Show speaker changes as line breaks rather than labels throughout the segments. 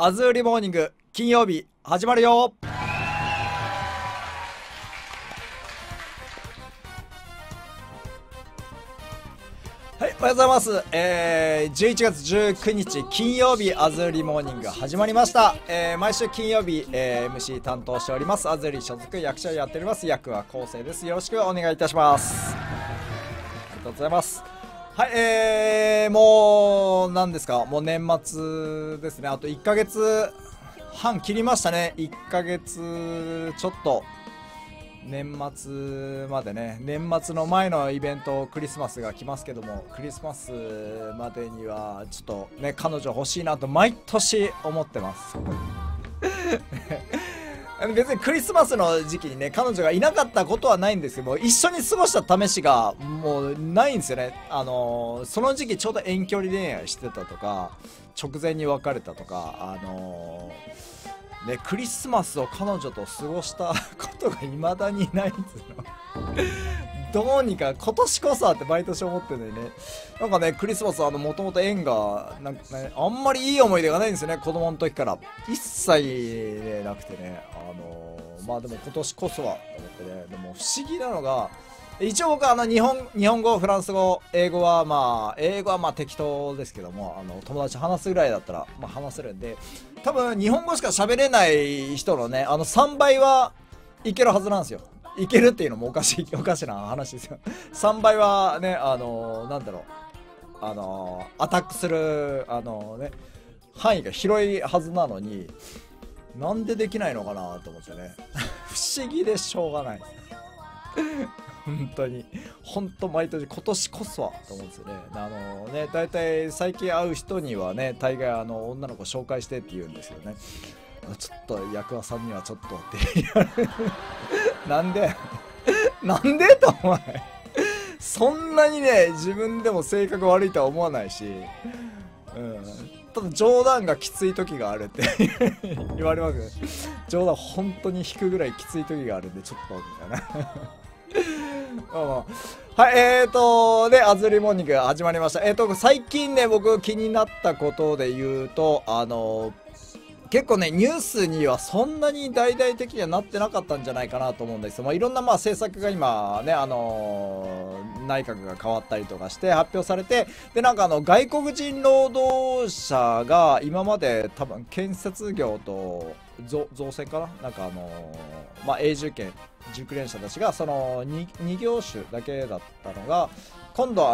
アズーリモーニング金曜日始まるよ。はい、おはようございます。11月19日金曜日アズーリモーニング始まりました。毎週金曜日、MC 担当しておりますアズーリ所属役者をやっております役は昴生です。よろしくお願いいたします。ありがとうございます。はい、もう何ですか、もう年末ですね。あと1ヶ月半切りましたね。1ヶ月ちょっと年末までね。年末の前のイベントクリスマスが来ますけども、クリスマスまでにはちょっとね彼女欲しいなと毎年思ってます別にクリスマスの時期にね彼女がいなかったことはないんですけども、一緒に過ごした試しがもうないんですよね。その時期ちょうど遠距離恋愛してたとか、直前に別れたとか、ね、クリスマスを彼女と過ごしたことが未だにないんですよどうにか今年こそはって毎年思ってるんだよね。なんかね、クリスマスもともと縁がなんか、ね、あんまりいい思い出がないんですよね。子供の時から一切、ね、なくてね。まあでも今年こそはと思ってね。でも不思議なのが、一応僕日本語、フランス語、英語はまあ適当ですけども、友達と話すぐらいだったらまあ話せるんで、多分日本語しか喋れない人のね3倍はいけるはずなんですよ。いけるっていうのもおかしな話ですよ3倍はね、なんだろう、アタックするね範囲が広いはずなのに、なんでできないのかなと思ってね不思議でしょうがない本当毎年今年こそはと思うんですよね。だいたい最近会う人にはね、大概女の子紹介してって言うんですよね。ちょっと役和さんにはちょっとって言われるなんでとお前そんなにね自分でも性格悪いとは思わないし、ただ冗談がきつい時があるって言われますね。冗談本当に引くぐらいきつい時があるんでちょっとみたいなはい、で、アズリモーニング始まりました。最近ね、僕気になったことで言うと、結構ね、ニュースにはそんなに大々的にはなってなかったんじゃないかなと思うんですよ。いろんな政策が今ね、内閣が変わったりとかして発表されて、で、なんか外国人労働者が今まで多分建設業と造成かな、なんか永住権、熟練者たちがその 2業種だけだったのが、今度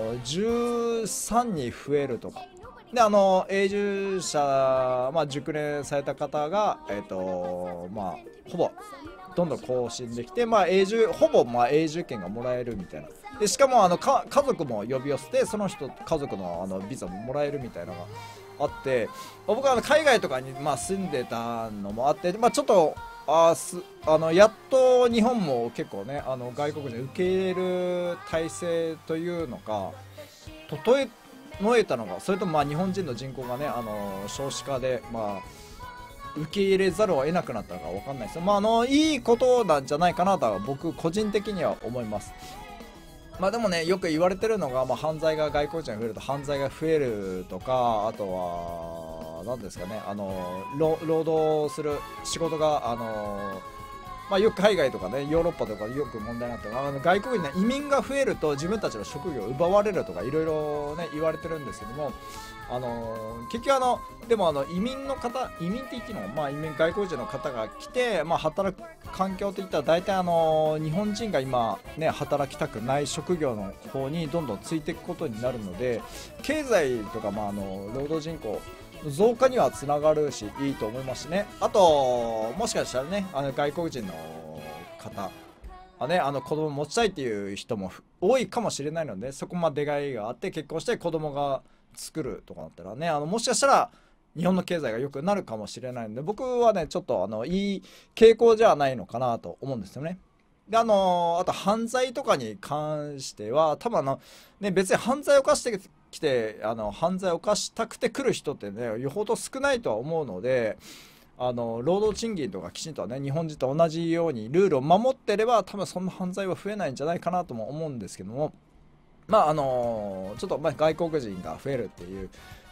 13に増えるとか。で永住者、熟練された方がほぼどんどん更新できて、ほぼ永住権がもらえるみたいな。でしかも家族も呼び寄せて、その人家族のビザももらえるみたいなのがあって、僕は海外とかに住んでたのもあって、ちょっとやっと日本も結構ね外国人受け入れる体制というのか整えたのが、それとも日本人の人口がね少子化で受け入れざるを得なくなったのか分かんないですよ。いいことなんじゃないかなとは僕個人的には思います。でもね、よく言われてるのが、犯罪が外国人が増えると犯罪が増えるとか、あとは何ですかね、労働する仕事がよく海外とかね、ヨーロッパとかよく問題になってる外国人ね、移民が増えると自分たちの職業を奪われるとかいろいろね言われてるんですけども、結局でも移民の方、移民って言っていいの、外国人の方が来て、働く環境といったら大体日本人が今ね働きたくない職業の方にどんどんついていくことになるので、経済とか労働人口増加にはつながるしいいと思いますしね。あともしかしたらね外国人の方ね子供持ちたいっていう人も多いかもしれないので、そこ出がいがあって結婚して子供が作るとかだったらねもしかしたら日本の経済が良くなるかもしれないので、僕はねちょっといい傾向じゃないのかなと思うんですよね。であと犯罪とかに関しては多分ね、別に犯罪を犯してきて犯罪を犯したくて来る人ってねよほど少ないとは思うので、労働賃金とかきちんとね日本人と同じようにルールを守ってれば多分そんな犯罪は増えないんじゃないかなとも思うんですけども、ちょっと外国人が増えるっていう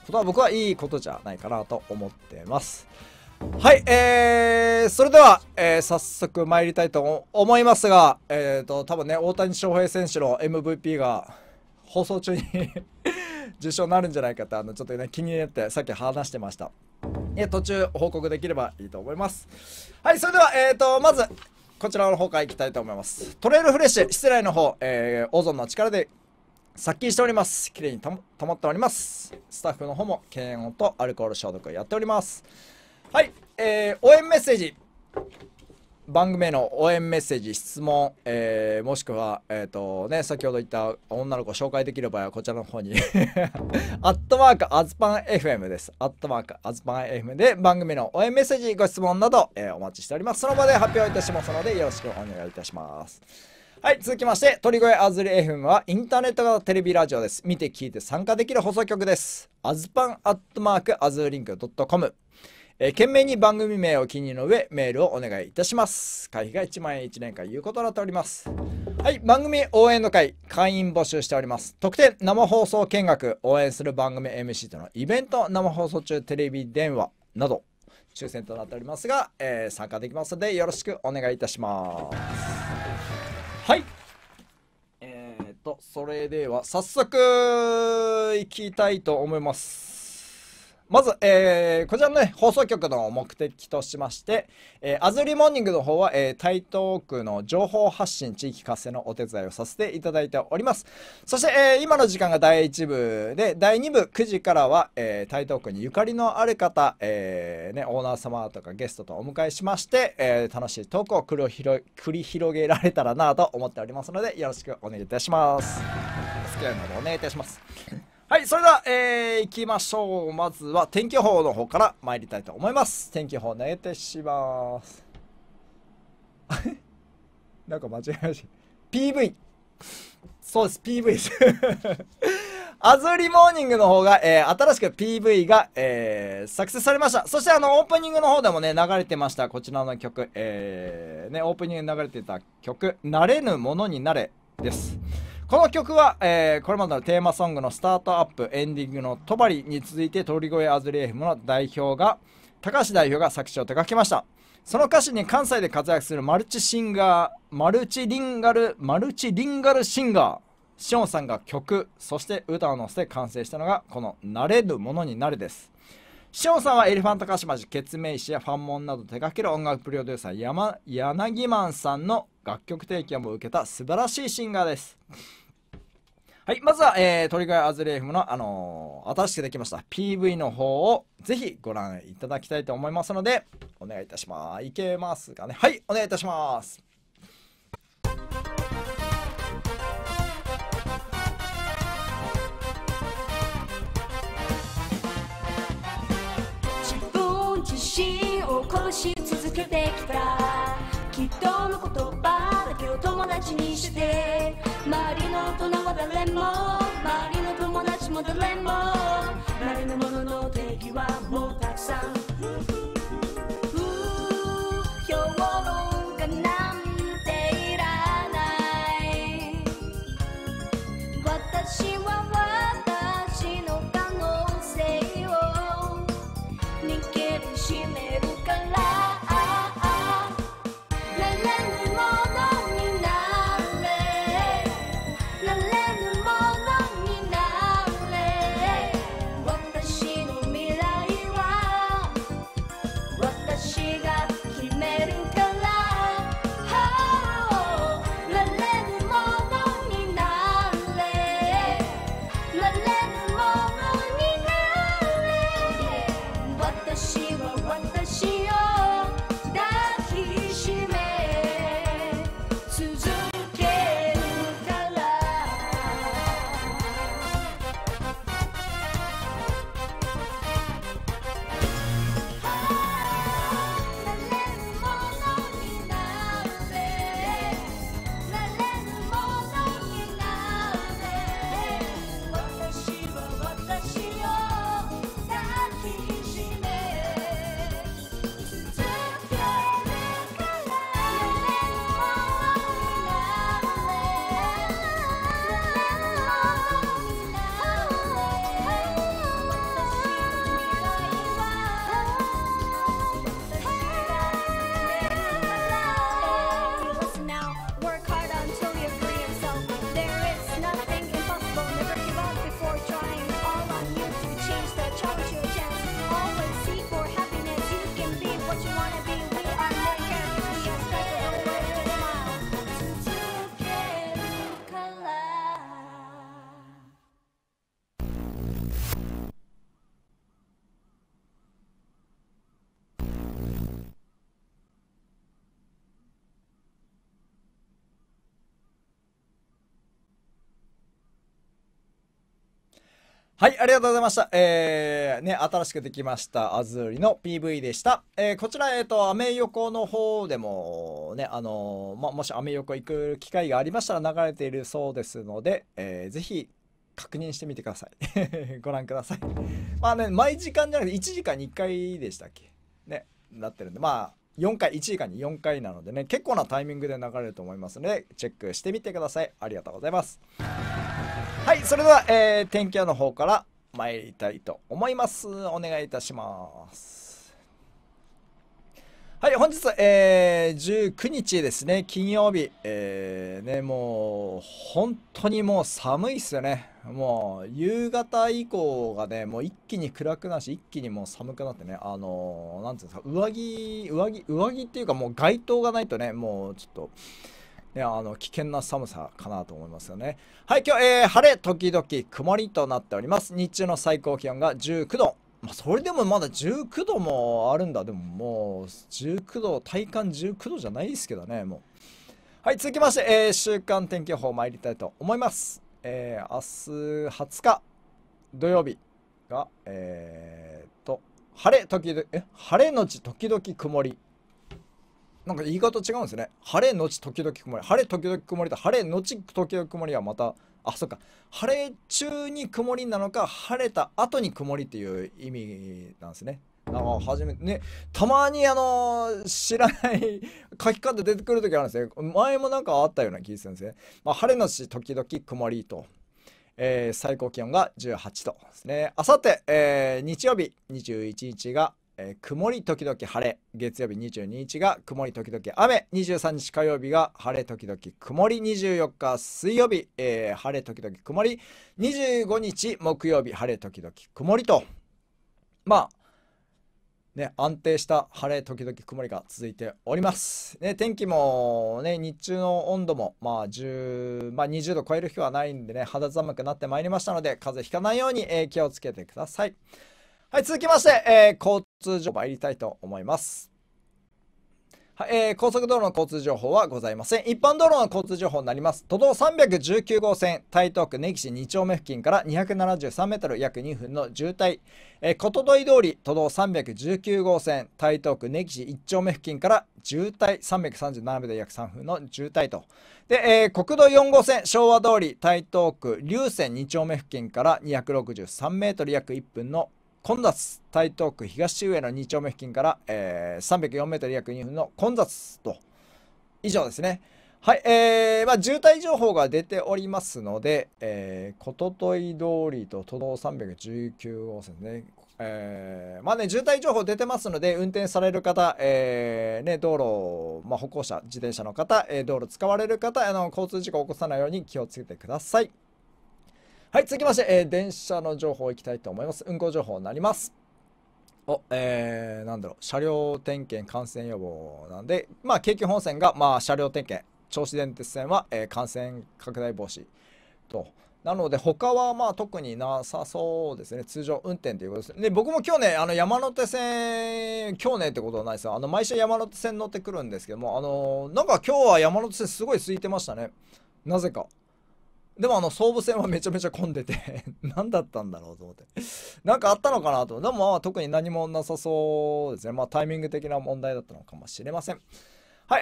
ことは僕はいいことじゃないかなと思ってます。はい、それでは、早速参りたいと思いますが、多分ね、大谷翔平選手の MVP が放送中に受賞になるんじゃないかって、ちょっとね、気になってさっき話してました。途中報告できればいいと思います。はい、それでは、まず、こちらの方からいきたいと思います。トレイルフレッシュ、室内の方、オゾンの力で殺菌しております。きれいに保っております。スタッフの方も検温とアルコール消毒をやっております。はい、応援メッセージ。番組への応援メッセージ、質問、もしくは、先ほど言った女の子を紹介できる場合はこちらの方にアットマークアズパン FM です。アットマークアズパン FM で番組の応援メッセージ、ご質問など、お待ちしております。その場で発表いたしますのでよろしくお願いいたします。はい、続きまして、鳥越あずり FM はインターネット型テレビラジオです。見て聞いて参加できる放送局です。アズパンアットマークアズリンク .com、懸命に番組名を記入の上メールをお願いいたします。会費が1万円1年間有効となっております。はい、番組応援の会会員募集しております。特典生放送見学、応援する番組 MC とのイベント、生放送中テレビ電話など抽選となっておりますが、参加できますのでよろしくお願いいたします。はい、それでは早速いきたいと思います。まず、こちらのね、放送局の目的としまして、アズリーモーニングの方は、台東区の情報発信地域活性のお手伝いをさせていただいております。そして、今の時間が第1部で、第2部9時からは、台東区にゆかりのある方、オーナー様とかゲストとお迎えしまして、楽しいトークを繰り広げられたらなと思っておりますので、よろしくお願いいたします。お付き合いのほどお願いいたします。はい、それでは、行きましょう。まずは天気予報の方から参りたいと思います。天気予報お願いいたします。なんか間違えました。PV。そうです、PV です。アズリモーニングの方が、新しく PV が、作成されました。そしてオープニングの方でもね、流れてました。こちらの曲。オープニングに流れてた曲、慣れぬものになれです。この曲は、これまでのテーマソングのスタートアップ、エンディングのとばりに続いて鳥越あずり FM の高橋代表が作詞を手掛けました。その歌詞に関西で活躍するマルチリンガルシンガー、シオンさんが曲、そして歌を乗せて完成したのがこの慣れるものになるです。シオンさんはエレファントカシマジ、ケツメイシやファンモンなど手掛ける音楽プロデューサー柳マンさんの楽曲提供も受けた素晴らしいシンガーです。はい、まずは、鳥越あずり FM の、新しくできました PV の方をぜひご覧いただきたいと思いますのでお願いいたします。いけますかね。はい、お願いいたします。
自分自身を殺し続けてきた人の言葉だけを友達にして周りの大人は誰も周りの友達も誰も慣れぬものの定義はもうたくさん評論家なんていらない私は私の可能性を握りしめるから「
はい、ありがとうございました。新しくできましたアズーリの PV でした。こちら、アメ横の方でもね、もしアメ横行く機会がありましたら流れているそうですので、ぜひ確認してみてください。ご覧ください。まあね、毎時間じゃなくて1時間に1回でしたっけね、なってるんで、まあ、4回、1時間に4回なのでね、結構なタイミングで流れると思いますので、チェックしてみてください。ありがとうございます。はい、それでは、天気予報の方から参りたいと思います。お願いいたします。はい、本日、19日ですね、金曜日。もう、本当にもう寒いっすよね。もう、夕方以降がね、もう一気に暗くなるし、一気にもう寒くなってね、なんていうんですか、上着っていうか、もう街灯がないとね、もうちょっと、危険な寒さかなと思いますよね。はい、今日、晴れ時々曇りとなっております。日中の最高気温が19度。まあ、それでもまだ19度もあるんだ。でももう19度、体感19度じゃないですけどね、もう。はい、続きまして、週間天気予報参りたいと思います。明日20日土曜日が、晴れのち時々曇り。なんか言い方違うんですね。晴れのち時々曇り。晴れ時々曇りと晴れのち時々曇りはまた、あ、そっか。晴れ中に曇りなのか、晴れた後に曇りっていう意味なんですね。初めてね、たまに知らない書き方出てくるときあるんですね。前もなんかあったような気がするんですね。まあ、晴れのち時々曇りと。最高気温が18度ですね。あさって、日曜日21日が曇り時々晴れ、月曜日22日が曇り時々雨、23日火曜日が晴れ時々曇り、24日水曜日、晴れ時々曇り、25日木曜日晴れ時々曇りと、まあね、安定した晴れ時々曇りが続いております。ね、天気もね、日中の温度も20度超える日はないんでね、肌寒くなってまいりましたので、風邪ひかないように、気をつけてください。はい、続きまして、交通情報参りたいと思います。はい、高速道路の交通情報はございません。一般道路の交通情報になります。都道319号線、台東区根岸2丁目付近から273メートル約2分の渋滞。ことどい通り、都道319号線、台東区根岸1丁目付近から渋滞337メートル約3分の渋滞と。で、国道4号線、昭和通り、台東区龍泉2丁目付近から263メートル約1分の混雑。台東区東上野2丁目付近から、304メートル約2分の混雑と。以上ですね。はい、渋滞情報が出ておりますので、こととい通りと都道319号線ですね。渋滞情報出てますので、運転される方、道路、歩行者、自転車の方、道路使われる方、交通事故を起こさないように気をつけてください。はい、続きまして、電車の情報いきたいと思います。運行情報になります。車両点検感染予防なんで、京急本線が、車両点検、銚子電鉄線は、感染拡大防止と。なので、他は特になさそうですね。通常運転ということです。で、僕も今日ね、山手線、今日ねってことはないですよ。毎週山手線乗ってくるんですけども、なんか今日は山手線すごい空いてましたね。なぜか。でも総武線はめちゃめちゃ混んでて何だったんだろうと思って。なんかあったのかなと。でも特に何もなさそうですね。タイミング的な問題だったのかもしれません。はい、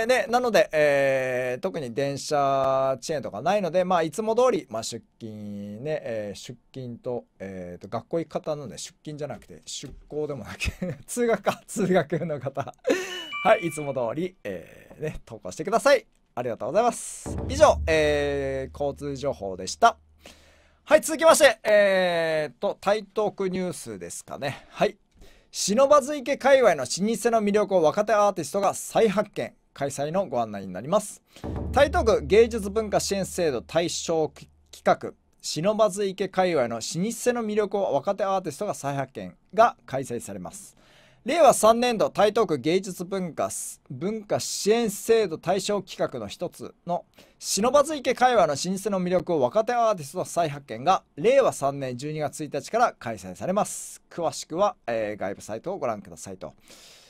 なので、特に電車遅延とかないので、いつも通り、出勤ね、出勤と、学校行く方なので、出勤じゃなくて、出校でもなく通学の方はい、いつも通り、投稿してください。ありがとうございます。以上、交通情報でした。はい、続きまして、台東区ニュースですかね。はい。不忍池界隈の老舗の魅力を若手アーティストが再発見。開催のご案内になります。台東区芸術文化支援制度対象企画。不忍池界隈の老舗の魅力を若手アーティストが再発見が開催されます。令和3年度台東区芸術文化支援制度対象企画の一つの不忍池界隈の老舗の魅力を若手アーティストの再発見が令和3年12月1日から開催されます。詳しくは、外部サイトをご覧くださいと。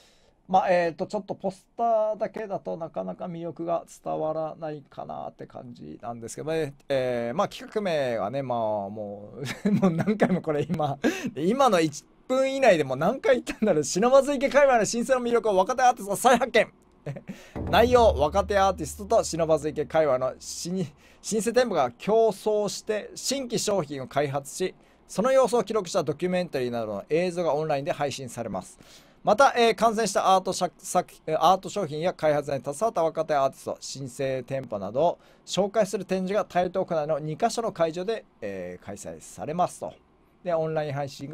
まあ、ちょっとポスターだけだとなかなか魅力が伝わらないかなって感じなんですけどね。まあ、企画名はね、まあ、もうもう何回もこれ今の1分以内でもう何回言ったんだろう。忍ばず池界隈の新鮮な魅力を若手アーティスト再発見。内容、若手アーティストと忍ばず池界隈の新生店舗が競争して新規商品を開発し、その様子を記録したドキュメンタリーなどの映像がオンラインで配信されます。また、完成したアート商品や開発に携わった若手アーティスト、新生店舗などを紹介する展示が台東区内の2カ所の会場で、開催されますと。で、オンライン配信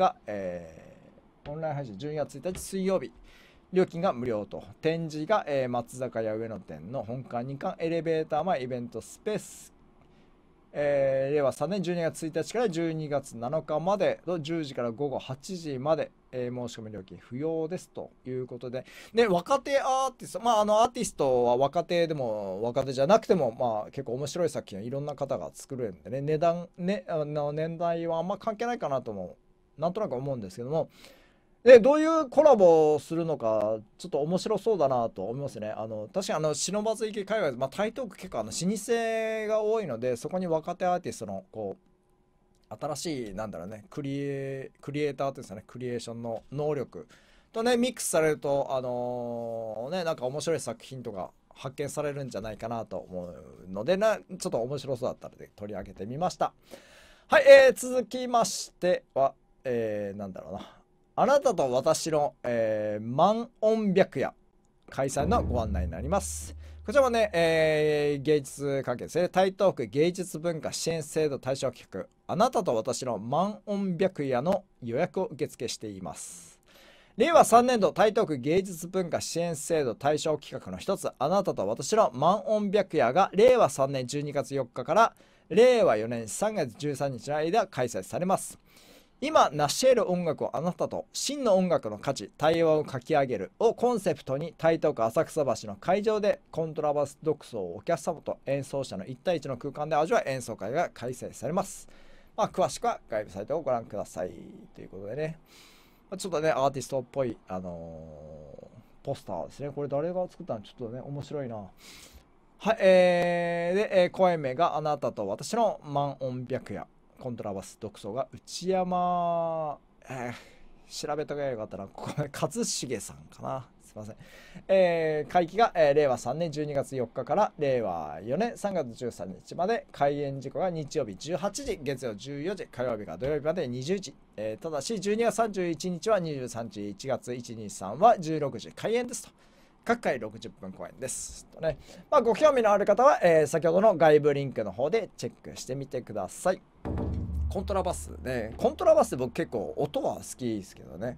12月1日水曜日。料金が無料と。展示が、松坂屋上野店の本館2館エレベーター前イベントスペース、令和3年12月1日から12月7日までの10時から午後8時まで、申し込み料金不要ですということで、で若手アーティスト、まあ、アーティストは若手でも若手じゃなくても、まあ、結構面白い作品をいろんな方が作るんでね、年代はあんま関係ないかなともなんとなく思うんですけども、で、どういうコラボをするのか、ちょっと面白そうだなと思いますね。確かに忍ばず池界隈、まあ、台東区結構老舗が多いので、そこに若手アーティストの、こう、新しい、なんだろうね、クリエイターというかね、クリエーションの能力とね、ミックスされると、なんか面白い作品とか発見されるんじゃないかなと思うので、ちょっと面白そうだったので取り上げてみました。はい、続きましては、なんだろうな。あなたと私の、満音白夜開催のご案内になります。こちらもね、芸術関係ですね。台東区芸術文化支援制度対象企画、あなたと私の満音白夜の予約を受付しています。令和3年度台東区芸術文化支援制度対象企画の一つ、あなたと私の満音白夜が令和3年12月4日から令和4年3月13日の間開催されます。今成し得る音楽をあなたと真の音楽の価値対話を書き上げるをコンセプトに台東区浅草橋の会場でコントラバス独奏をお客様と演奏者の1対1の空間で味わう演奏会が開催されます。まあ、詳しくは外部サイトをご覧くださいということでね、ちょっとねアーティストっぽい、ポスターですね。これ誰が作ったのちょっとね面白いな。はい、で、公演名があなたと私の満音白夜コントラバス独奏が内山、調べとけばよかったな。ここ一茂さんかな。すいません。会期が、令和3年12月4日から令和4年3月13日まで、開演時刻が日曜日18時、月曜14時、火曜日が土曜日まで20時。ただし12月31日は23時、1月123は16時開演ですと。各回60分公演ですとね。まあ、ご興味のある方は、先ほどの外部リンクの方でチェックしてみてください。コントラバスね。コントラバス僕結構音は好きですけどね。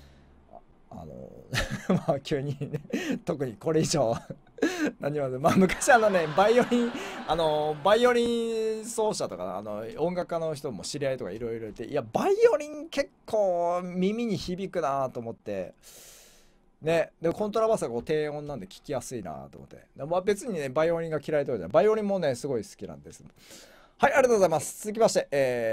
まあ急にね、特にこれ以上何もまあ昔ね、バイオリン奏者とか、音楽家の人も知り合いとかいろいろいて、いや、バイオリン結構耳に響くなと思って、ね、でコントラバスがこう低音なんで聞きやすいなと思って。まあ、別にね、バイオリンが嫌いとかじゃない。バイオリンもね、すごい好きなんです。はい、ありがとうございます。続きまして、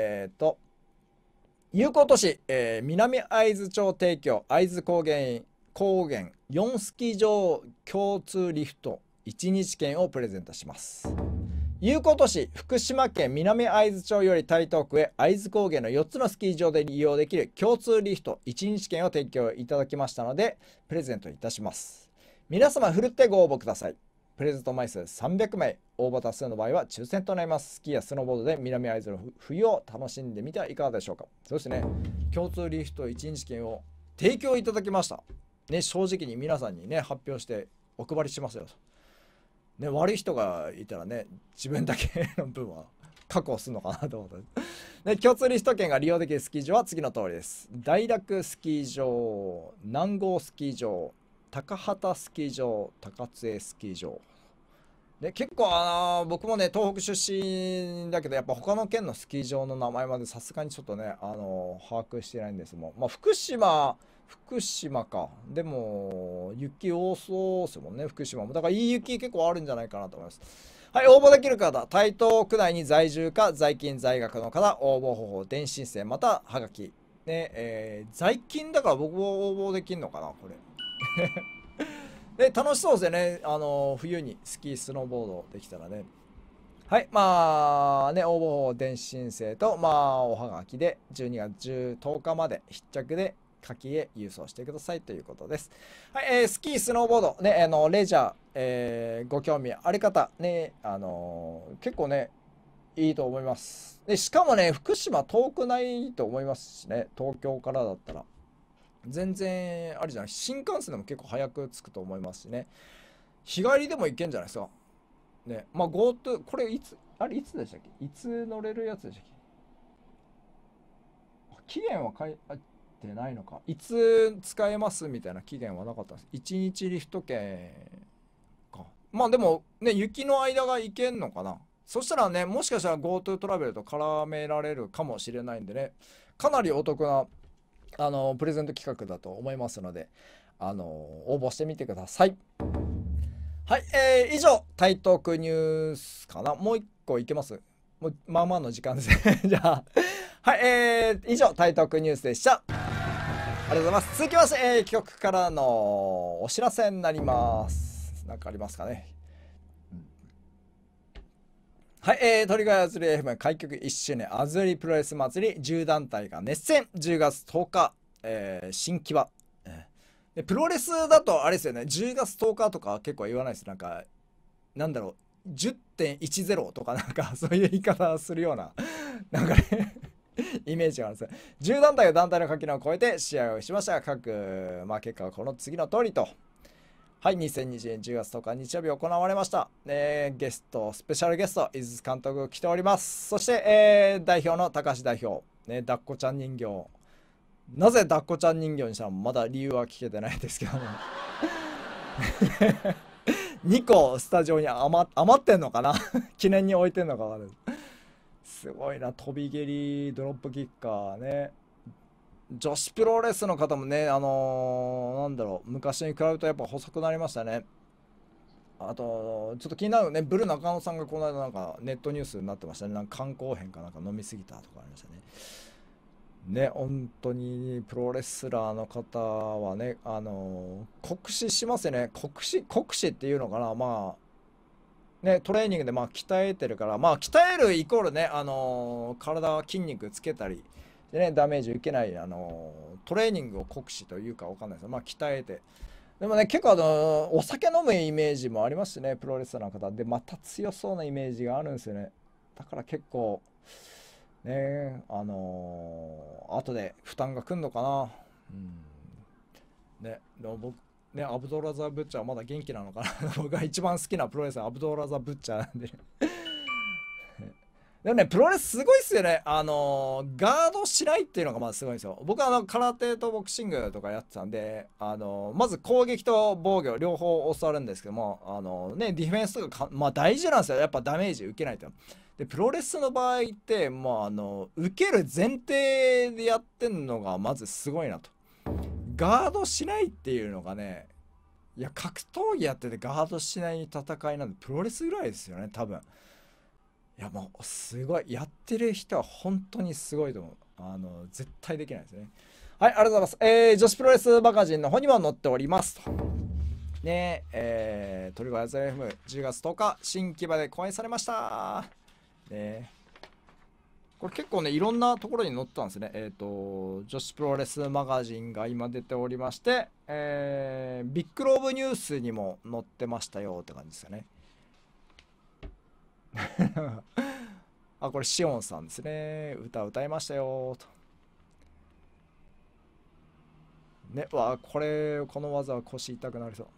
友好都市、南会津町提供、会津高原4スキー場共通リフト1日券をプレゼントします。友好都市、福島県南会津町より台東区へ会津高原の4つのスキー場で利用できる共通リフト1日券を提供いただきましたので、プレゼントいたします。皆様、ふるってご応募ください。プレゼント枚数300枚、応募多数の場合は抽選となります。スキーやスノーボードで南会津の冬を楽しんでみてはいかがでしょうか。そうですね、共通リフト1日券を提供いただきました。ね、正直に皆さんにね、発表してお配りしますよと。ね、悪い人がいたらね、自分だけの分は確保するのかなと思った。ね、共通リフト券が利用できるスキー場は次の通りです。大楽スキー場、南郷スキー場、高畑スキー場、高津江スキー場。で結構僕もね東北出身だけど、やっぱ他の県のスキー場の名前までさすがにちょっとね把握してないんですもん。まあ福島か。でも雪多そうですもんね、福島も。だからいい雪結構あるんじゃないかなと思います。はい、応募できる方、台東区内に在住か在勤在学の方、応募方法電子申請またはがきね、在勤だから僕も応募できるのかなこれで、楽しそうですよね。冬にスキー、スノーボードできたらね。はい、まあね、応募方電子申請と、まあ、おはがきで12月10日まで必着で下記へ郵送してくださいということです。はい、スキー、スノーボード、ね、レジャー、ご興味ある方、ね、結構ね、いいと思います。で、しかもね、福島遠くないと思いますしね、東京からだったら。全然ありじゃない。新幹線でも結構早く着くと思いますしね。日帰りでも行けんじゃないですか。ね、まあ GoTo、これいつ、あれいつでしたっけ？いつ乗れるやつでしたっけ？期限は書いてないのか。いつ使えますみたいな期限はなかったんです。1日リフト券か。まあでもね、雪の間が行けんのかな。そしたらね、もしかしたら GoTo トラベルと絡められるかもしれないんでね、かなりお得な、プレゼント企画だと思いますので、応募してみてください。はい、以上、台東区ニュースかな。もう一個いけます？もう、まあまあの時間ですね。じゃあ、はい、以上、台東区ニュースでした。ありがとうございます。続きまして、企画からのお知らせになります。なんかありますかね。はい、鳥ヶ谷アズリ FM 開局1周年アズリプロレス祭り10団体が熱戦10月10日、新木場。でプロレスだとあれですよね、10月10日とか結構言わないです。なんか、なんだろう、10.10 とかなんかそういう言い方するような、なんかねイメージがあるんですよ。10団体が団体の垣根を越えて試合をしましたが、各、まあ、結果はこの次の通りと。はい、2020年10月10日日曜日行われました。ゲスト、スペシャルゲスト、井筒監督来ております。そして、代表の高橋代表、ね、抱っこちゃん人形。なぜ抱っこちゃん人形にしたのまだ理由は聞けてないですけども。2個スタジオに余ってんのかな記念に置いてんのかわかんない。すごいな、飛び蹴り、ドロップキッカーね。女子プロレスの方もね、なんだろう、昔に比べるとやっぱ細くなりましたね。あと、ちょっと気になるね、ブル中野さんがこの間なんかネットニュースになってましたね。なんか肝硬変かなんか飲みすぎたとかありましたね。ね、本当にプロレスラーの方はね、酷使しますよね。酷使っていうのかな、まあ、ね、トレーニングでまあ鍛えてるから、まあ鍛えるイコールね、体筋肉つけたり、でね、ダメージ受けない、トレーニングを酷使というかわかんないですけど、まあ鍛えて。でもね、結構お酒飲むイメージもありますしね、プロレスラーの方。で、また強そうなイメージがあるんですよね。だから結構、ね、後で負担がくんのかな。うん。ね、でも僕、ね、アブドーラザ・ブッチャーはまだ元気なのかな。僕が一番好きなプロレスラー、アブドーラザ・ブッチャーなんでね。でもね、プロレスすごいっすよね。ガードしないっていうのがまずすごいんですよ。僕は空手とボクシングとかやってたんで、まず攻撃と防御両方教わるんですけども、ね、ディフェンスとかまあ大事なんですよ。やっぱダメージ受けないと。で、プロレスの場合って、まあ、受ける前提でやってんのがまずすごいなと。ガードしないっていうのがね、いや、格闘技やっててガードしない戦いなんで、プロレスぐらいですよね、多分。いやもうすごいやってる人は本当にすごいと思う。絶対できないですね。はい、ありがとうございます。女子プロレスマガジンの方にも載っておりますと。ね鳥越アズレ FM10 月10日新木場で公演されました。ね、これ結構ねいろんなところに載ったんですね。女子プロレスマガジンが今出ておりまして、ビッグローブニュースにも載ってましたよって感じですよね。あ、これシオンさんですね。歌いましたよと。ね、この技は腰痛くなりそう。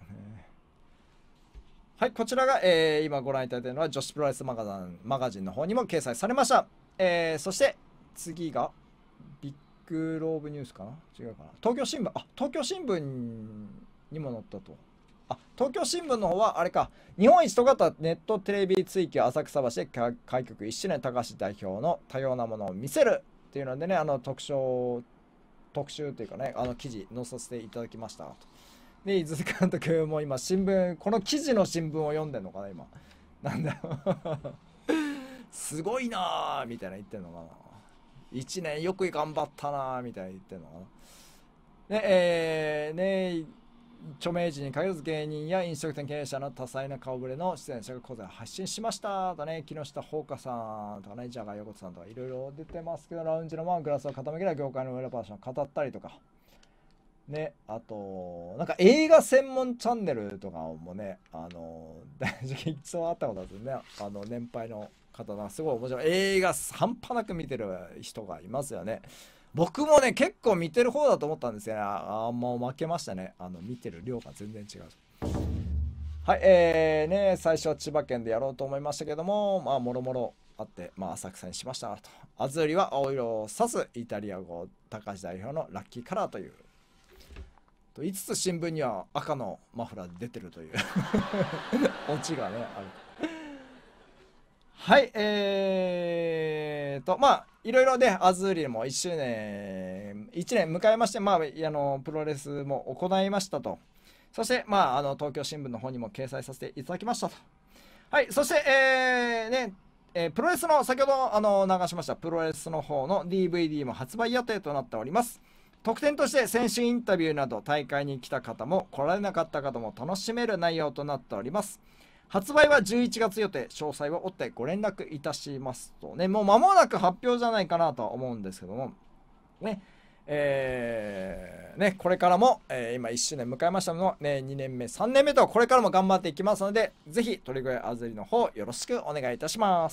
はい、こちらが、今ご覧いただいているのは女子プロレスマガジンの方にも掲載されました。そして次がビッグローブニュースかな、違うかな、東京新聞、東京新聞にも載ったと。東京新聞の方はあれか、日本一尖ったネットテレビ追記浅草橋で開局1周年高橋代表の多様なものを見せるっていうのでね、特集っていうかね、記事載させていただきましたと。で、井筒監督も今この記事の新聞を読んでんのかな今。なんだろう。すごいなーみたいな言ってんのかな。1年よく頑張ったなーみたいな言ってんのかな。で、 著名人に限らず芸人や飲食店経営者の多彩な顔ぶれの出演者が講座を発信しましたとね、木下ほうかさんとかね、ジャガー横田さんとかいろいろ出てますけど、ラウンジのグラスを傾けら業界の裏話を語ったりとかね、あとなんか映画専門チャンネルとかもね、大事一度あったことですね、年配の方がすごい面白い映画半端なく見てる人がいますよね。僕もね結構見てる方だと思ったんですよね。もう負けましたね。見てる量が全然違う。はい、ね、最初は千葉県でやろうと思いましたけども、もろもろあって、浅草にしましたと。アズーリは青色を指すイタリア語、高橋代表のラッキーカラーという。5つ新聞には赤のマフラーで出てるというオチがねある。はい、いろいろね、アズーリも1周年、1年迎えまして、プロレスも行いましたと。そして、東京新聞の方にも掲載させていただきましたと。はい、そして、プロレスの、先ほど流しましたプロレスの方の DVD も発売予定となっております。特典として選手インタビューなど大会に来た方も来られなかった方も楽しめる内容となっております。発売は11月予定、詳細は追ってご連絡いたしますとね、もう間もなく発表じゃないかなとは思うんですけども、ね、これからも、今1周年迎えましたので、2年目、3年目とこれからも頑張っていきますので、ぜひ鳥越あずりの方よろしくお願いいたします。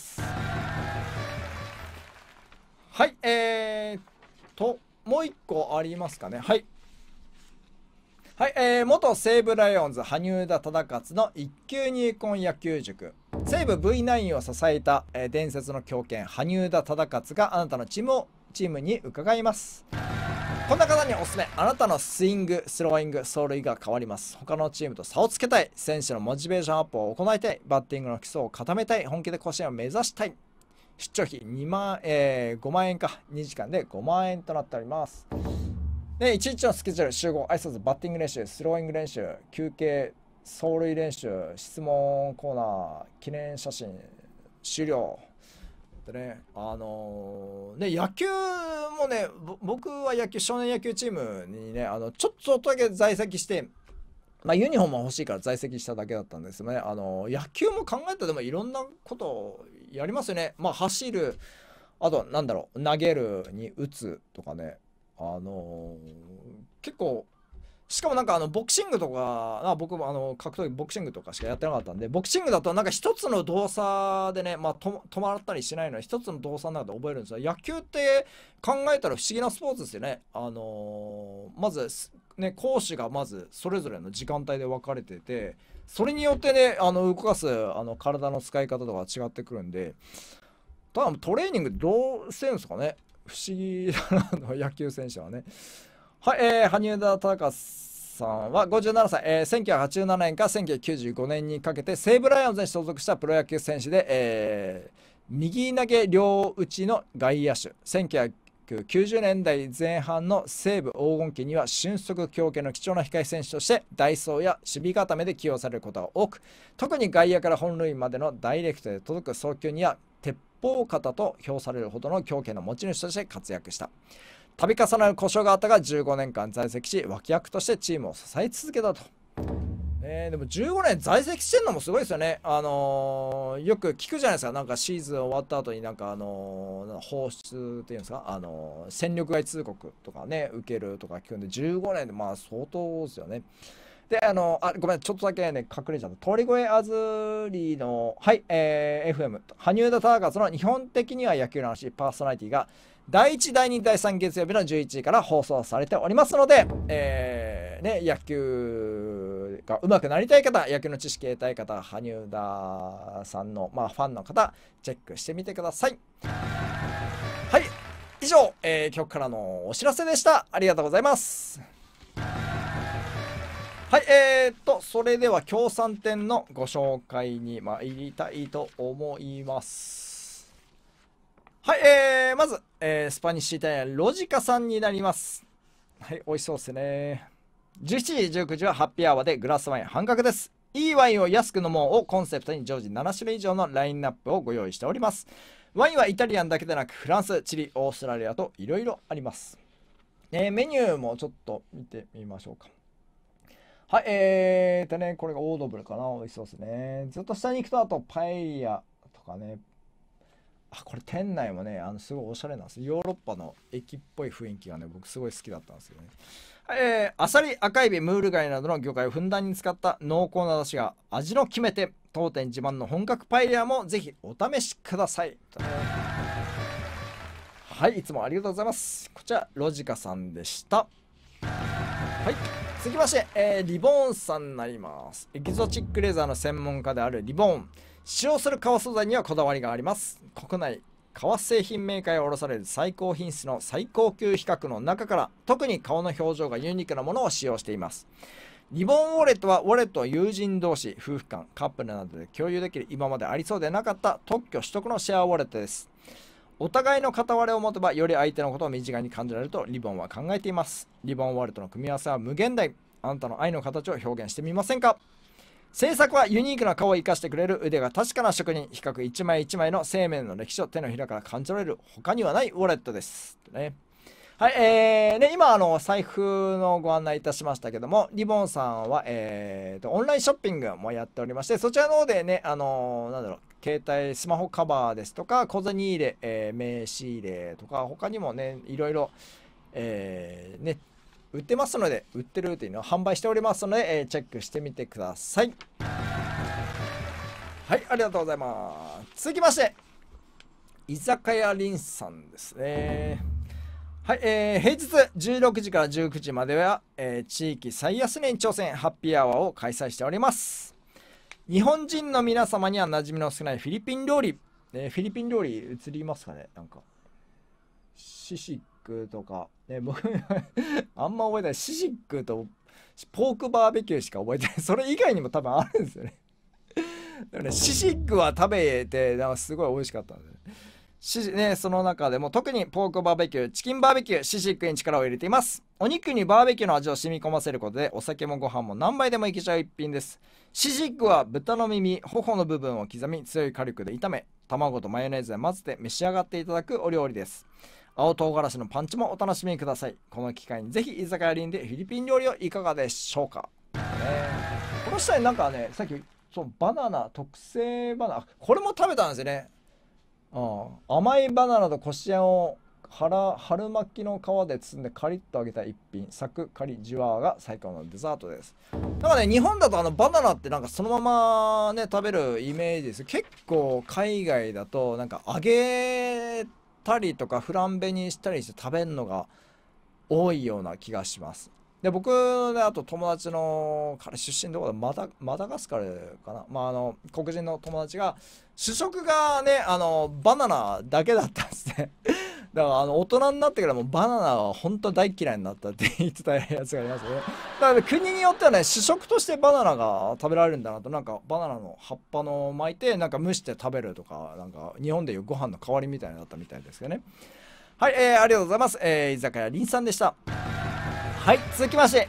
はい、もう1個ありますかね。はい。はい、元西武ライオンズ羽生田忠勝の一級入魂野球塾、西武 V9 を支えた、伝説の強肩羽生田忠勝があなたのチームに伺います。こんな方におすすめ、あなたのスイング、スローイング、走塁が変わります。他のチームと差をつけたい、選手のモチベーションアップを行いたい、バッティングの基礎を固めたい、本気で甲子園を目指したい。出張費5万円か、2時間で5万円となっております。で、1日のスケジュール、集合、挨拶、バッティング練習、スローイング練習、休憩、走塁練習、質問コーナー、記念写真、終了。でね、野球もね、僕は少年野球チームにね、ちょっとだけ在籍して、ユニフォーム欲しいから在籍しただけだったんですね。野球も考えたらでもいろんなことをやりますよね。走る、あと投げるに打つとかね。結構しかもボクシングとか僕も格闘技ボクシングとかしかやってなかったんで、ボクシングだと一つの動作でね、止まったりしないのに一つの動作の中で覚えるんですよ。野球って考えたら不思議なスポーツですよね。まずね、攻守がまずそれぞれの時間帯で分かれてて、それによってね動かす体の使い方とか違ってくるんで、多分トレーニングどうしてるんですかね。不思議だな野球選手はね。はい、羽生田忠勝さんは57歳、1987年から1995年にかけて西武ライオンズに所属したプロ野球選手で、右投げ両打ちの外野手。1990年代前半の西武黄金期には俊足強肩の貴重な控え選手として代走や守備固めで起用されることが多く、特に外野から本塁までのダイレクトで届く送球には鉄砲肩と評されるほどの強肩の持ち主として活躍した。度重なる故障があったが15年間在籍し、脇役としてチームを支え続けたと。でも15年在籍してるのもすごいですよね。よく聞くじゃないですか。シーズン終わった後に放出っていうんですか、戦力外通告とかね受けるとか聞くんで、15年で相当ですよね。で、ごめん、ちょっとだけね、隠れちゃった。鳥越あずりの、はい、FM、羽生田忠勝の日本的には野球の話、パーソナリティが、第1、第2、第3月曜日の11時から放送されておりますので、野球が上手くなりたい方、野球の知識得たい方、羽生田さんの、ファンの方、チェックしてみてください。はい、以上、局からのお知らせでした。ありがとうございます。はい、それでは協賛店のご紹介に参りたいと思います。はい、まず、スパニッシュイタリアンロジカさんになります。はい、美味しそうですね。17時、19時はハッピーアワーでグラスワイン半額です。いいワインを安く飲もうをコンセプトに常時7種類以上のラインナップをご用意しております。ワインはイタリアンだけでなくフランス、チリ、オーストラリアといろいろあります。メニューもちょっと見てみましょうか。 はい、ね、これがオードブルかな。美味しそうですね。ずっと下に行くと、あとパエリアとかね。あ、これ店内もね、すごいおしゃれなんです。ヨーロッパの駅っぽい雰囲気がね、僕すごい好きだったんですよね。アサリ、赤エビ、ムール貝などの魚介をふんだんに使った濃厚な出汁が味の決め手。当店自慢の本格パエリアもぜひお試しください。はい、いつもありがとうございます。こちら、ロジカさんでした。はい。続きまして、リボーンさんになります。エキゾチックレザーの専門家であるリボーン。使用する革素材にはこだわりがあります。国内革製品メーカーへ卸される最高品質の最高級皮革の中から特に顔の表情がユニークなものを使用しています。リボンウォレットはウォレットを友人同士、夫婦間、カップルなどで共有できる今までありそうでなかった特許取得のシェアウォレットです。お互いの片割れを持てばより相手のことを身近に感じられるとリボンは考えています。リボンウォレットの組み合わせは無限大。あなたの愛の形を表現してみませんか？制作はユニークな顔を生かしてくれる腕が確かな職人、比較一枚一枚の生命の歴史を手のひらから感じられる他にはないウォレットです。ね、はい、ね、今財布のご案内いたしましたけども、リボンさんは、オンラインショッピングもやっておりまして、そちらの方でね、なんだろう、携帯、スマホカバーですとか、小銭入れ、名刺入れとか、他にもね、いろいろ、ね、売ってますので、売ってるというのを販売しておりますので、チェックしてみてください。はい、ありがとうございます。続きまして、居酒屋りんさんですね。はい、平日16時から19時までは、地域最安値に挑戦ハッピーアワーを開催しております。日本人の皆様には馴染みの少ないフィリピン料理。フィリピン料理映りますかね、なんか。シシックとか、ね、僕あんま覚えてない。シシックとポークバーベキューしか覚えてない。それ以外にも多分あるんですよね。だからね、シシックは食べて、なんかすごい美味しかったんで、ね、その中でも特にポークバーベキュー、チキンバーベキュー、シシックに力を入れています。お肉にバーベキューの味を染み込ませることで、お酒もご飯も何杯でもいけちゃう一品です。シシックは豚の耳、頬の部分を刻み、強い火力で炒め、卵とマヨネーズで混ぜて召し上がっていただくお料理です。青唐辛子のパンチもお楽しみください。この機会にぜひ居酒屋りんでフィリピン料理をいかがでしょうか。この下になんかね、さっきそうバナナ、特製バナナ、これも食べたんですよね。甘いバナナとこしあんを春巻きの皮で包んでカリッと揚げた一品、サクカリジュワーが最高のデザートです。なんかね、日本だとバナナってなんかそのままね食べるイメージです。結構海外だとなんか揚げたりとかフランベにしたりして食べるのが多いような気がします。で、僕ね、あと友達の彼出身どこだ、マダガスカルかな、黒人の友達が主食がね、バナナだけだったんですね。だから大人になってからもバナナは本当大嫌いになったって言ってたやつがありますね。だから国によってはね、主食としてバナナが食べられるんだなと、なんかバナナの葉っぱの巻いてなんか蒸して食べるとか、なんか日本でいうご飯の代わりみたいになったみたいですけどね。はい、ありがとうございます。居酒屋りんさんでした。はい、続きまして、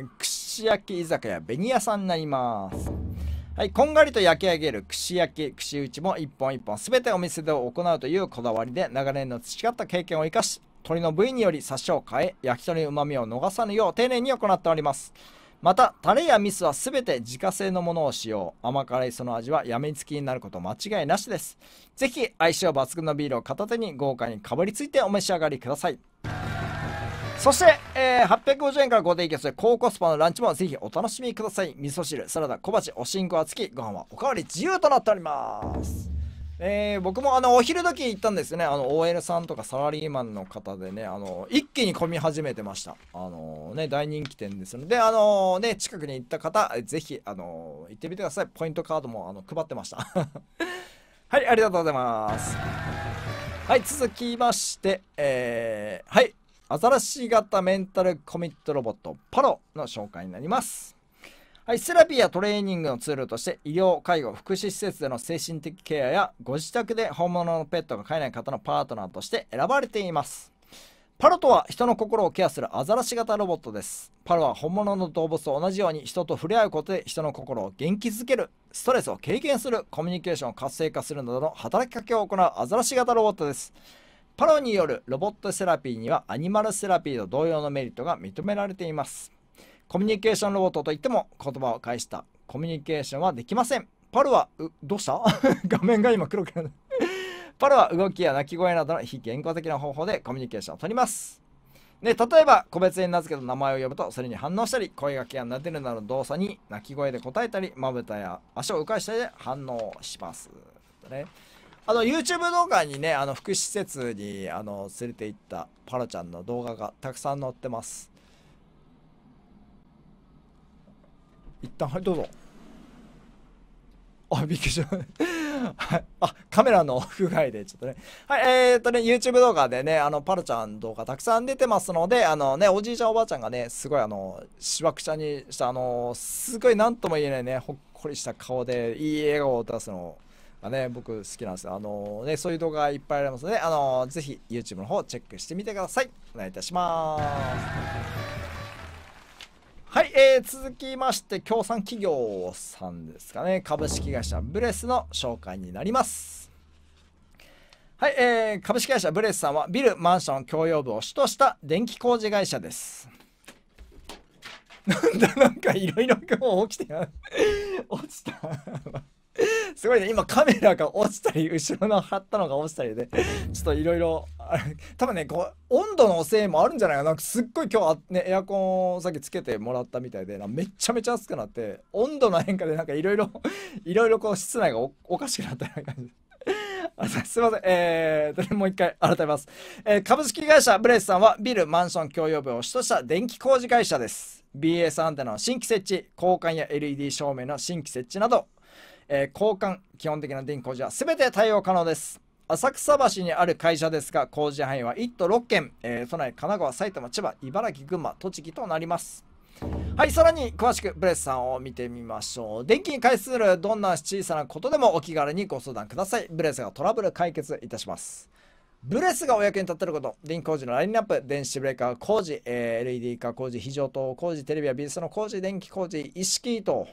串焼き居酒屋紅屋さんになります。はい、こんがりと焼き上げる串焼き、串打ちも一本一本すべてお店で行うというこだわりで、長年の培った経験を生かし、鶏の部位によりサシを変え、焼き鳥の旨味を逃さぬよう丁寧に行っております。また、タレや味噌はすべて自家製のものを使用。甘辛いその味はやみつきになること間違いなしです。ぜひ、相性抜群のビールを片手に豪華にかぶりついてお召し上がりください。そして、850円からご提供する高コスパのランチもぜひお楽しみください。味噌汁、サラダ、小鉢、おしんこは付き、ご飯はおかわり自由となっております。僕もお昼時行ったんですよね。OL さんとかサラリーマンの方でね、一気に混み始めてました。ね、大人気店ですので、ね、近くに行った方、ぜひ、行ってみてください。ポイントカードも配ってました。はい、ありがとうございます。はい、続きまして、はい。アザラシ型メンタルコミットロボットパロの紹介になります。はい、セラピーやトレーニングのツールとして医療、介護、福祉施設での精神的ケアやご自宅で本物のペットが飼えない方のパートナーとして選ばれています。パロとは人の心をケアするアザラシ型ロボットです。パロは本物の動物と同じように人と触れ合うことで人の心を元気づける、ストレスを軽減する、コミュニケーションを活性化するなどの働きかけを行うアザラシ型ロボットです。パロによるロボットセラピーにはアニマルセラピーと同様のメリットが認められています。 コミュニケーションロボットといっても言葉を介したコミュニケーションはできません。パルはどうした画面が今黒くなるパルは動きや鳴き声などの非言語的な方法でコミュニケーションを取ります。で、例えば個別に名付けた名前を呼ぶとそれに反応したり、声掛けや撫でるなどの動作に鳴き声で答えたり、まぶたや足を浮かしたりで反応します。ね、YouTube 動画にね、福祉施設に連れて行ったパラちゃんの動画がたくさん載ってます。一旦はいどうぞ。あ、びっくりした。はい、あ、カメラの不具合でちょっとね。はい、YouTube 動画でね、パルちゃん動画たくさん出てますので、おじいちゃんおばあちゃんがね、すごいしわくちゃにした、すごいなんとも言えないね、ほっこりした顔で、いい笑顔を出すのがね、僕好きなんですよ。そういう動画がいっぱいありますので、ぜひ YouTube の方チェックしてみてください。お願いいたします。はい、続きまして協賛企業さんですかね、株式会社ブレスの紹介になります。はい、株式会社ブレスさんはビルマンション共用部を主とした電気工事会社です。なんかいろいろ起きて落ちたすごいね、今カメラが落ちたり後ろの貼ったのが落ちたりでちょっといろいろ多分ね、温度のせいもあるんじゃないかな。すっごい今日ね、エアコンさっきつけてもらったみたいでめちゃめちゃ暑くなって、温度の変化でなんかいろいろ室内が おかしくなったような感じすいません。もう一回改めます。株式会社ブレスさんはビルマンション共用部を主とした電気工事会社です。 BS アンテナの新規設置、交換や LED 照明の新規設置など、交換、基本的な電気工事は全て対応可能です。浅草橋にある会社ですが、工事範囲は1都6県、都内、神奈川、埼玉、千葉、茨城、群馬、栃木となります。はい、さらに詳しくブレスさんを見てみましょう。電気に関するどんな小さなことでもお気軽にご相談ください。ブレスがトラブル解決いたします。ブレスがお役に立てること、電気工事のラインナップ、電子ブレーカー工事、LED 化工事、非常灯工事、テレビや美術の工事、電気工事、意識と、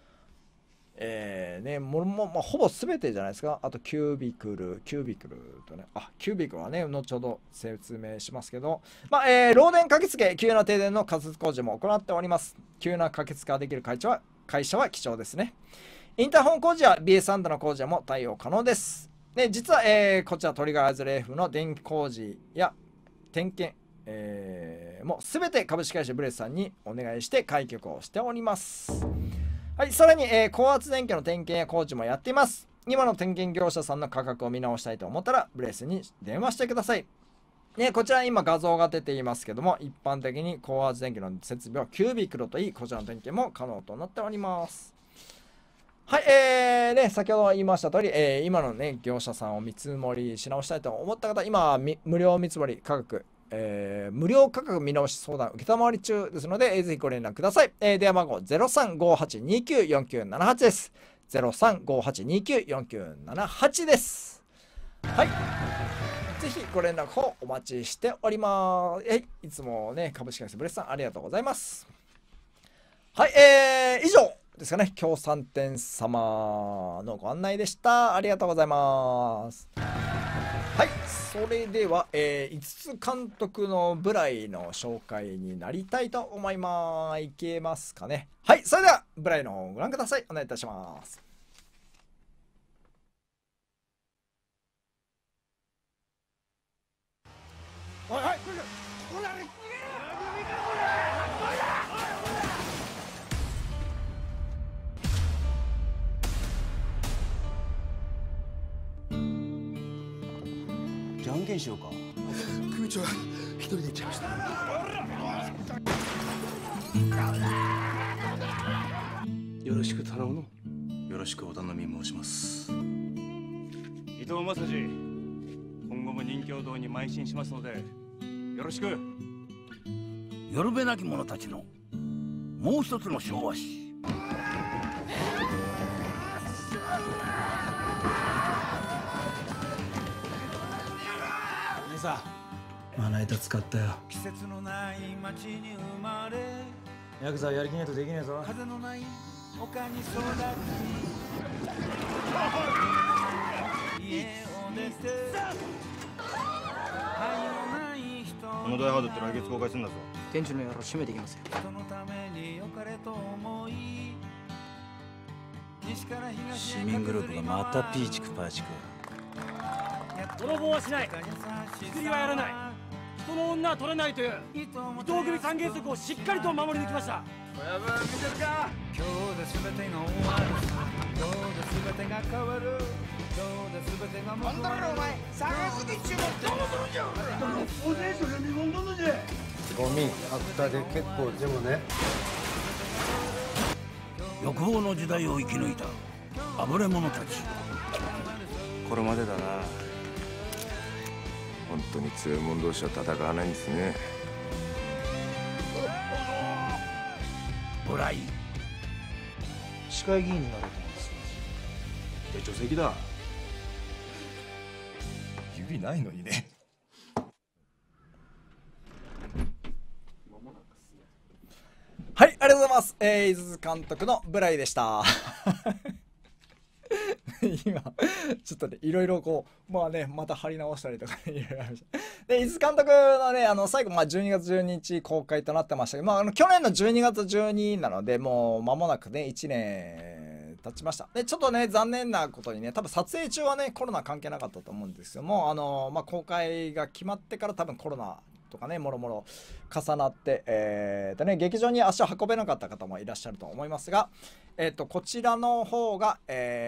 ほぼ全てじゃないですか。あとキュービクルとね、キュービクルはね、後ほど説明しますけど、漏電駆けつけ、急な停電の仮設工事も行っております。急な駆けつけができる会社は貴重ですね。インターホン工事や BS アンテナ工事も対応可能です。で、実は、こちらトリガーズレーフの電気工事や点検、もう全て株式会社ブレスさんにお願いして開局をしております。はい、さらに、高圧電気の点検や工事もやっています。今の点検業者さんの価格を見直したいと思ったらブレスに電話してください。ね、こちら今画像が出ていますけども、一般的に高圧電気の設備はキュービクロといい、こちらの点検も可能となっております。はい、先ほど言いました通り、今のね、業者さんを見積もりし直したいと思った方、今、無料見積もり価格、無料価格見直し相談受けたまわり中ですので、ぜひご連絡ください。電話番号 0358294978 です。0358294978 です。はい。ぜひご連絡をお待ちしております。いつもね、株式会社ブレスさんありがとうございます。はい、以上ですかね、協賛店様のご案内でした。ありがとうございます。はい、それでは、5つ監督のブライの紹介になりたいと思います。いけますかね。はい、それではブライの方をご覧ください。お願いいたします。おいおい、これ逃げろ。
じゃんけんしようか。
組長は一人で行っちゃいました。よろしく頼むの。
よろしくお頼み申します。
伊藤正治、今後も任教堂に邁進しますのでよろしく。
よるべなき者たちのもう一つの昭和史。
姉さん、まな板使ったよ。
季節のない街に生まれ、
ヤクザはやる気ねえとできねえぞ。
風のない丘に育ち、家を出て愛のない人。
このダイハードって来月公開するんだぞ。
店長の野郎締めていきますよ。
人のために良かれと思い西から東へ
市民グループがまたピーチクパーチク。
泥棒はしない、作りはやらない、人の女は取れないという伊藤組三原則をしっかりと守り抜きました。親分見てるか。
今日で全てが終わる、今日で全てが変わる、今日で全てが報われる。お前探すに注目どうするんじゃ。お前それ見込んだのじゃ。
ゴミあったで結構でもね。
欲望の時代を生き抜いたあぶれ者たち。
これまでだな。本当に強い者同士は戦わないんですね。
ブライ
市会議員になると思うんですよ。
手帳席だ。
指ないのにね。はい、ありがとうございます。井筒監督のブライでした。今ちょっとねいろいろこうまあねまた貼り直したりとかねいろいろありました。で井筒監督のね最後12月12日公開となってましたけど、去年の12月12日なのでもう間もなくね1年経ちました。でちょっとね残念なことにね多分撮影中はねコロナ関係なかったと思うんですけども公開が決まってから多分コロナとかねもろもろ重なって劇場に足を運べなかった方もいらっしゃると思いますがこちらの方が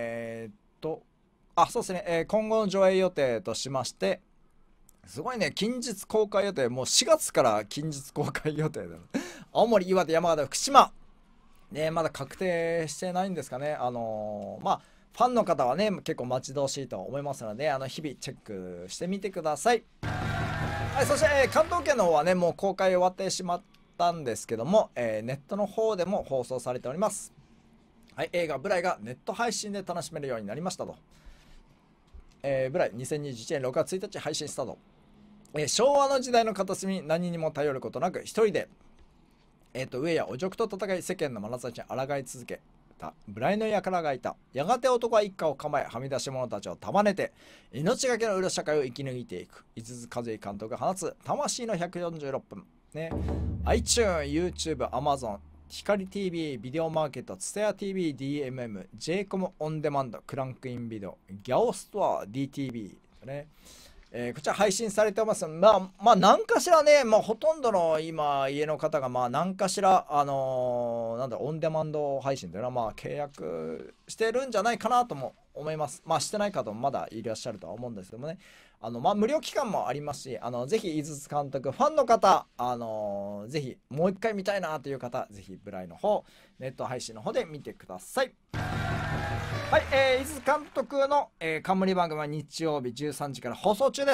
そうですね、今後の上映予定としましてすごいね近日公開予定もう4月から近日公開予定だ青森岩手山形福島ねまだ確定してないんですかねファンの方はね結構待ち遠しいと思いますので日々チェックしてみてください。はい、そして、関東圏の方はねもう公開終わってしまったんですけども、ネットの方でも放送されております。はい、映画ブライがネット配信で楽しめるようになりましたと。ブライ2021年6月1日配信スタート。昭和の時代の片隅に何にも頼ることなく一人で、上やお辱と戦い世間の眼差しに抗い続けたブライの輩がいた。やがて男は一家を構えはみ出し者たちを束ねて命がけの裏社会を生き抜いていく井筒和之監督が放つ魂の146分ね。 iTunes、YouTube、Amazon、光 TV、ビデオマーケット、ツヤ TV、DMM、j コムオンデマンド、クランクインビデオ、ギャオストア、DTV ね、こちら配信されてます。何かしらね、ほとんどの今家の方が何かしらオンデマンド配信というのは契約してるんじゃないかなとも思います。してない方もまだいらっしゃるとは思うんですけどもね。無料期間もありますし、ぜひ井筒監督ファンの方、ぜひもう一回見たいなという方、ぜひブライの方、ネット配信の方で見てください。はい、井筒監督の、冠番組は日曜日13時から放送中です。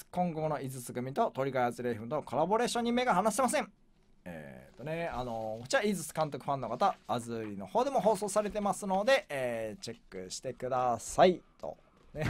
今後の井筒組と鳥飼敦礼君とのコラボレーションに目が離せません。こちら井筒監督ファンの方、アズーリの方でも放送されてますので、チェックしてくださいと。ね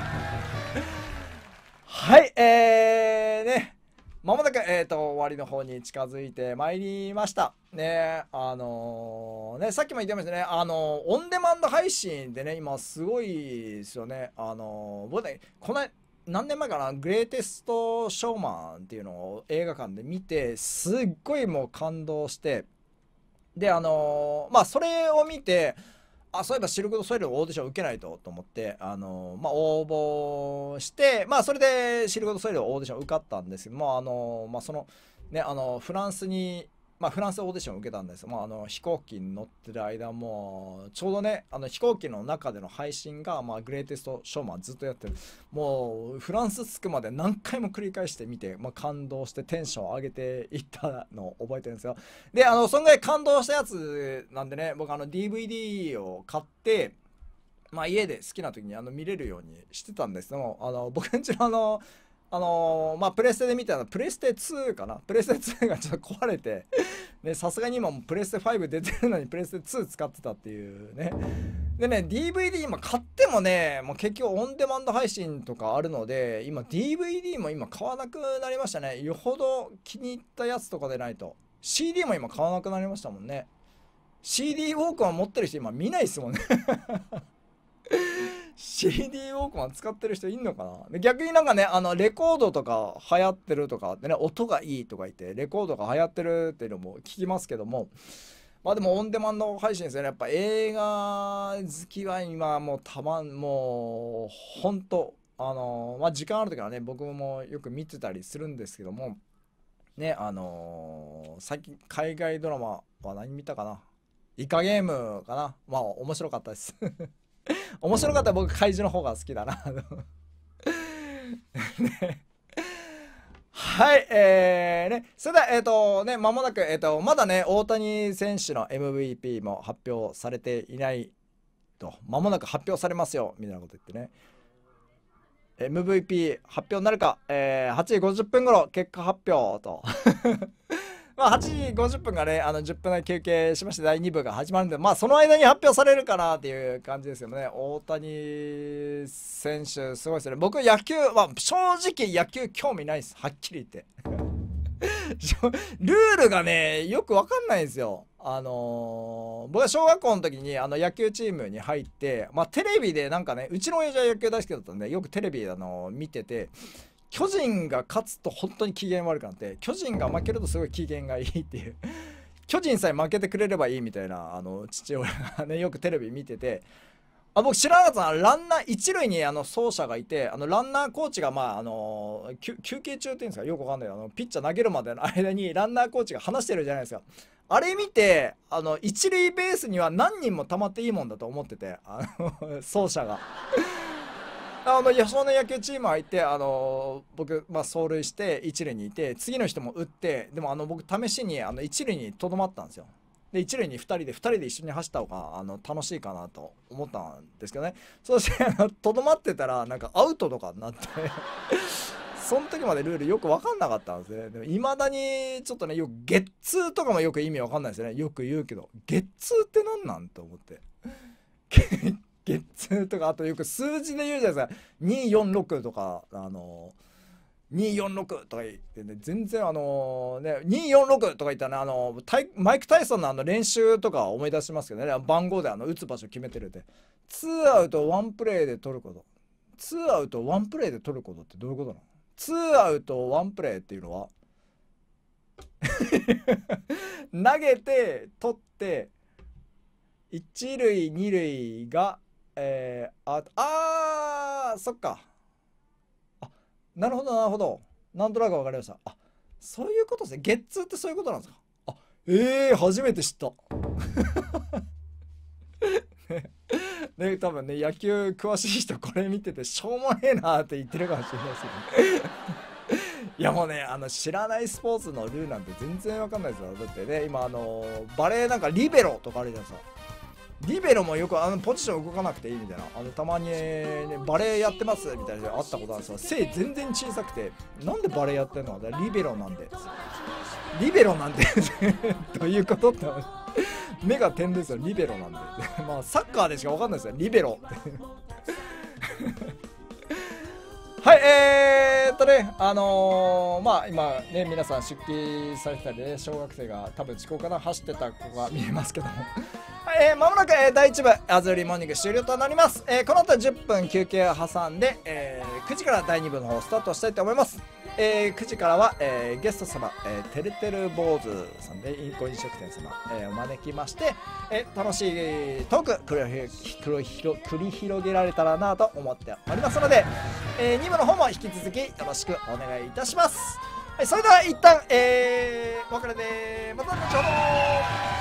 はい、まもなく、終わりの方に近づいてまいりましたね。さっきも言ってましたね、オンデマンド配信でね今すごいですよね。僕ねこの何年前かな、グレイテストショーマンっていうのを映画館で見てすっごいもう感動して、でそれを見てそういえばシルク・ドゥ・ソイルオーディション受けないと思って応募して、それでシルク・ドゥ・ソイルオーディション受かったんですけどもそのねフランスにフランスオーディションを受けたんですよ。飛行機に乗ってる間もちょうどね飛行機の中での配信がグレイテストショーマンずっとやってる。もうフランス着くまで何回も繰り返して見て、感動してテンションを上げていったのを覚えてるんですよ。でそんぐらい感動したやつなんでね、僕DVD を買って家で好きな時に見れるようにしてたんですけども、僕んちのプレステで見たらプレステ2かな、プレステ2がちょっと壊れてさすがに今もプレステ5出てるのにプレステ2使ってたっていうね。でね DVD 今買ってもねもう結局オンデマンド配信とかあるので今 DVD も今買わなくなりましたね。よほど気に入ったやつとかでないと。 CD も今買わなくなりましたもんね。 CD ウォークマン持ってる人今見ないですもんね CD ウォークマン使ってる人いんのかな。逆になんかね、レコードとか流行ってるとかってね、音がいいとか言ってレコードが流行ってるっていうのも聞きますけども、まあでもオンデマンド配信ですよね。やっぱ映画好きは今もうもうほんとまあ時間ある時はね、僕もよく見てたりするんですけどもね、最近海外ドラマは何見たかな。イカゲームかな。まあ面白かったです面白かったら僕怪獣の方が好きだなね、はいね、それではね、間もなくまだね大谷選手の MVP も発表されていないと、間もなく発表されますよみたいなこと言ってね、MVP 発表になるか、8時50分頃結果発表とまあ8時50分がね10分で休憩しまして第2部が始まるんで、まあその間に発表されるかなっていう感じですよね。大谷選手すごいですね。僕野球は正直野球興味ないです、はっきり言ってルールがねよくわかんないんですよ。僕は小学校の時に野球チームに入って、まあテレビでなんかね、うちの親父は野球大好きだったんでよくテレビ見てて、巨人が勝つと本当に機嫌悪くなって、巨人が負けるとすごい機嫌がいいっていう巨人さえ負けてくれればいいみたいな父親がねよくテレビ見てて、僕知らなかったのはランナー一塁に走者がいて、ランナーコーチがまあ休憩中っていうんですかよくわかんないピッチャー投げるまでの間にランナーコーチが話してるじゃないですか。あれ見て一塁ベースには何人も溜まっていいもんだと思ってて、走者が少年野球チーム入って僕、まあ、走塁して一塁にいて、次の人も打って、でも僕試しに一塁にとどまったんですよ。で一塁に2人で一緒に走った方が楽しいかなと思ったんですけどね。そしてとどまってたらなんかアウトとかになってその時までルールよく分かんなかったんですね。でも未だにちょっとね、よくゲッツーとかもよく意味分かんないですよね。よく言うけどゲッツーって何なんと思ってゲッツーとか、あとよく数字で言うじゃないですか。246とか246とか言ってね、全然246とか言ったらね、マイク・タイソンの練習とか思い出しますけどね、番号で打つ場所決めてるで、2アウト1プレーで取ること、2アウト1プレーで取ることってどういうことなの？ 2 アウト1プレーっていうのは投げて取って一塁二塁がそっか、なるほどなるほど、なんとなく分かりました。そういうことですね。ゲッツーってそういうことなんですか。初めて知ったね、多分ね野球詳しい人これ見ててしょうもねえなって言ってるかもしれないですよねいやもうね知らないスポーツのルールなんて全然わかんないですよ。だってね今バレーなんかリベロとかあるじゃないですか。リベロもよくポジション動かなくていいみたいな、たまに、ね、バレーやってますみたいなのあったことあるんですよ。背全然小さくて、なんでバレーやってんの？リベロなんでリベロなんでどういうことって目が点ですよ。リベロなんでまあサッカーでしか分かんないですよ、リベロはいまあ今ね皆さん出勤されてたりね、小学生が多分時効かな走ってた子が見えますけどもまもなく、第1部アズーリーモーニング終了となります。この後10分休憩を挟んで、9時から第2部の方スタートしたいと思います。9時からは、ゲスト様、てるてる坊主さんでご飲食店様、お招きまして、楽しいトーク繰り広げられたらなと思っておりますので、2部の方も引き続きよろしくお願いいたします。はい、それでは一旦、お別れでまた後ほど。